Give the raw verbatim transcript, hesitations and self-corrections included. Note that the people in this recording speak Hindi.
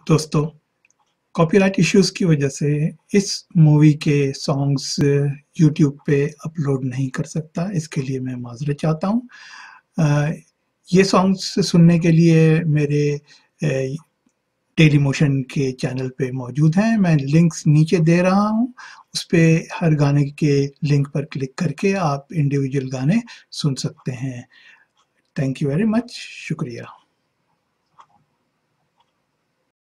दोस्तों, कॉपीराइट इश्यूज की वजह से इस मूवी के सॉन्ग्स यूट्यूब पे अपलोड नहीं कर सकता। इसके लिए मैं माजरत चाहता हूँ। अ, ये सॉन्ग्स सुनने के लिए मेरे डेली मोशन के चैनल पे मौजूद हैं। मैं लिंक्स नीचे दे रहा हूँ, उस पे हर गाने के लिंक पर क्लिक करके आप इंडिविजुअल गाने सुन सकते हैं। Thank you very much. शुक्रिया।